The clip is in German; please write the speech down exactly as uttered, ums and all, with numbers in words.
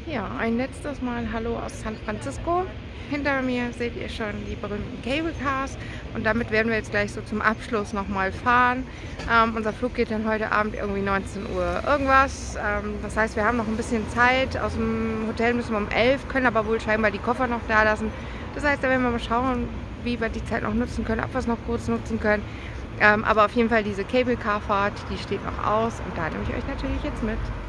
Ja, ein letztes Mal Hallo aus San Francisco. Hinter mir seht ihr schon die berühmten Cable Cars und damit werden wir jetzt gleich so zum Abschluss nochmal fahren. Ähm, unser Flug geht dann heute Abend irgendwie neunzehn Uhr irgendwas. Ähm, das heißt, wir haben noch ein bisschen Zeit. Aus dem Hotel müssen wir um elf, können aber wohl scheinbar die Koffer noch da lassen. Das heißt, da werden wir mal schauen, wie wir die Zeit noch nutzen können, ob wir es noch kurz nutzen können. Ähm, aber auf jeden Fall diese Cable Car Fahrt, die steht noch aus und da nehme ich euch natürlich jetzt mit.